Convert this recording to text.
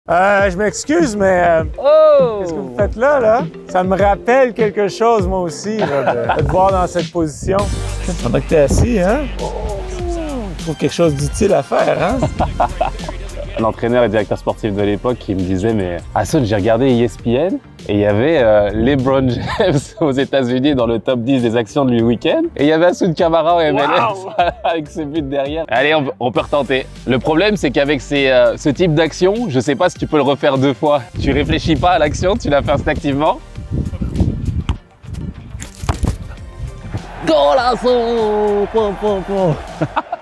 Je m'excuse, mais qu'est-ce que vous faites là? Ça me rappelle quelque chose, moi aussi, là, de te voir dans cette position. Pendant que t'es assis, hein? Je trouve quelque chose d'utile à faire, hein? L'entraîneur et directeur sportif de l'époque qui me disait, mais Hassoun, j'ai regardé ESPN et il y avait LeBron James aux États-Unis dans le top 10 des actions du week-end. Et il y avait Hassoun Camara en MLS avec ses buts derrière. Allez, on peut retenter. Le problème, c'est qu'avec ce type d'action, je sais pas si tu peux le refaire 2 fois. Tu réfléchis pas à l'action, tu la fais instinctivement. Goal, Hassoun!